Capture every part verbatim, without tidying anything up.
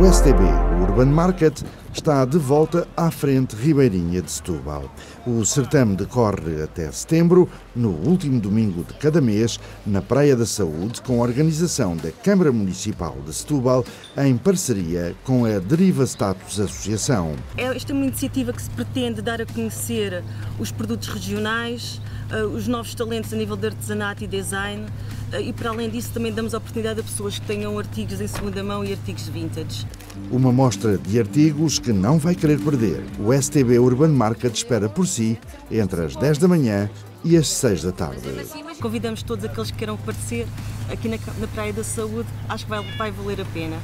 O S T B, o Urban Market, está de volta à frente ribeirinha de Setúbal. O certame decorre até setembro, no último domingo de cada mês, na Praia da Saúde, com a organização da Câmara Municipal de Setúbal, em parceria com a Deriva Status Associação. Esta é uma iniciativa que se pretende dar a conhecer os produtos regionais, os novos talentos a nível de artesanato e design, e para além disso também damos a oportunidade a pessoas que tenham artigos em segunda mão e artigos vintage. Uma mostra de artigos que não vai querer perder. O S T B Urban Market espera por si entre as dez da manhã e as seis da tarde. Convidamos todos aqueles que queiram aparecer aqui na, na Praia da Saúde, acho que vai, vai valer a pena.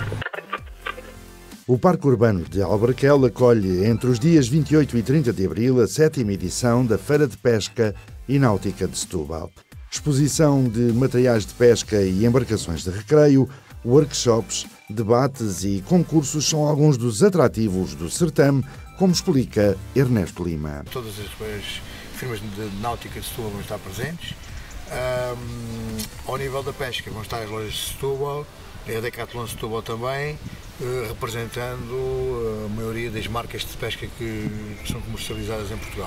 O Parque Urbano de Albarquel acolhe entre os dias vinte e oito e trinta de abril a sétima edição da Feira de Pesca e Náutica de Setúbal. Exposição de materiais de pesca e embarcações de recreio, workshops, debates e concursos são alguns dos atrativos do certame, como explica Ernesto Lima. Todas as firmas de náutica de Setúbal vão estar presentes. Um, ao nível da pesca vão estar as lojas de Setúbal, a Decathlon de Setúbal também, representando a maioria das marcas de pesca que são comercializadas em Portugal.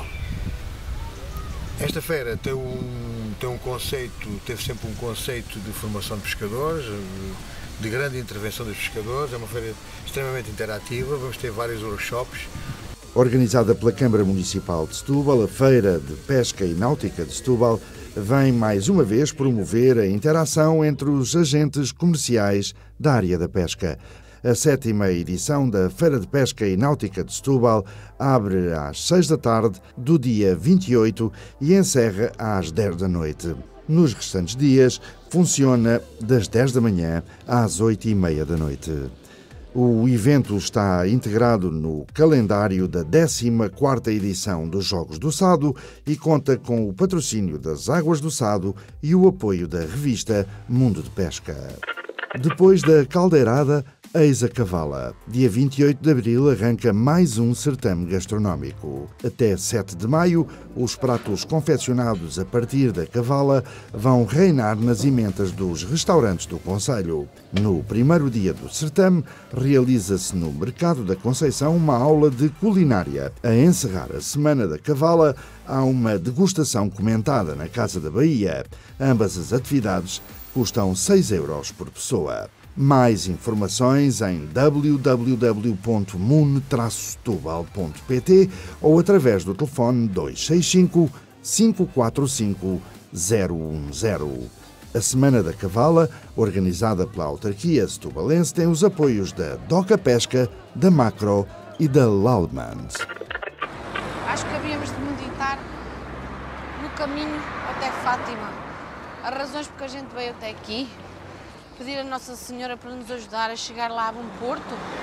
Esta feira tem um, tem um conceito, teve sempre um conceito de formação de pescadores, de grande intervenção dos pescadores, é uma feira extremamente interativa, vamos ter vários workshops. Organizada pela Câmara Municipal de Setúbal, a Feira de Pesca e Náutica de Setúbal vem mais uma vez promover a interação entre os agentes comerciais da área da pesca. A sétima edição da Feira de Pesca e Náutica de Setúbal abre às seis da tarde do dia vinte e oito e encerra às dez da noite. Nos restantes dias, funciona das dez da manhã às oito e meia da noite. O evento está integrado no calendário da décima quarta edição dos Jogos do Sado e conta com o patrocínio das Águas do Sado e o apoio da revista Mundo de Pesca. Depois da caldeirada, eis a cavala. Dia vinte e oito de abril arranca mais um certame gastronómico. Até sete de maio, os pratos confeccionados a partir da cavala vão reinar nas emendas dos restaurantes do concelho. No primeiro dia do certame, realiza-se no Mercado da Conceição uma aula de culinária. A encerrar a Semana da Cavala, há uma degustação comentada na Casa da Bahia. Ambas as atividades custam seis euros por pessoa. Mais informações em w w w ponto mun traço setúbal ponto p t ou através do telefone dois seis cinco, cinco quatro cinco, zero um zero. A Semana da Cavala, organizada pela autarquia setubalense, tem os apoios da Doca Pesca, da Macro e da Lalmans. Acho que havíamos de meditar no caminho até Fátima. As razões porque a gente veio até aqui. Pedir a Nossa Senhora para nos ajudar a chegar lá a bom porto.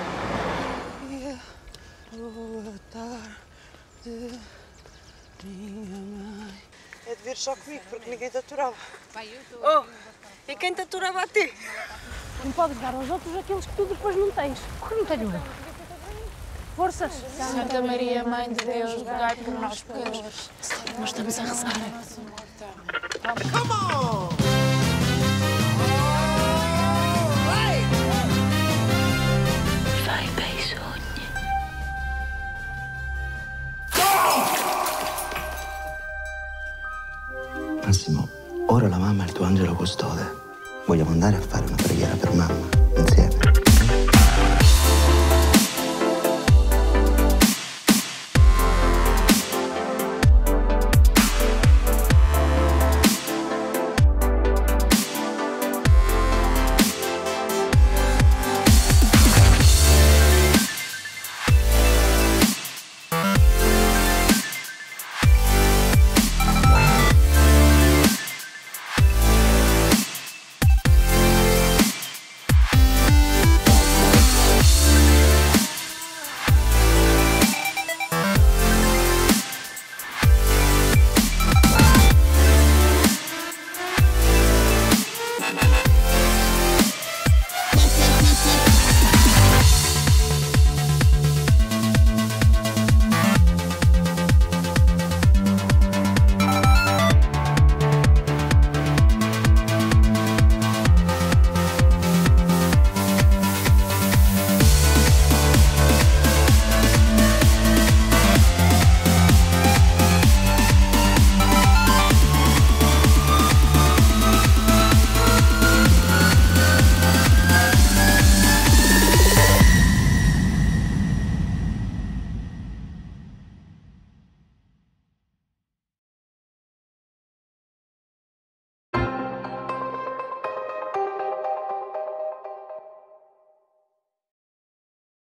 Boa tarde, minha mãe. É de vir só comigo, porque ninguém te aturava. Oh, e quem te aturava a ti? Não podes dar aos outros aqueles que tu depois não tens. Porque não tenho eu. Forças. Santa Maria, Mãe de Deus, rogai por nós pecadores. Nós estamos a rezar. Come on! Massimo, ora la mamma è il tuo angelo custode. Vogliamo andare a fare una preghiera per mamma, insieme.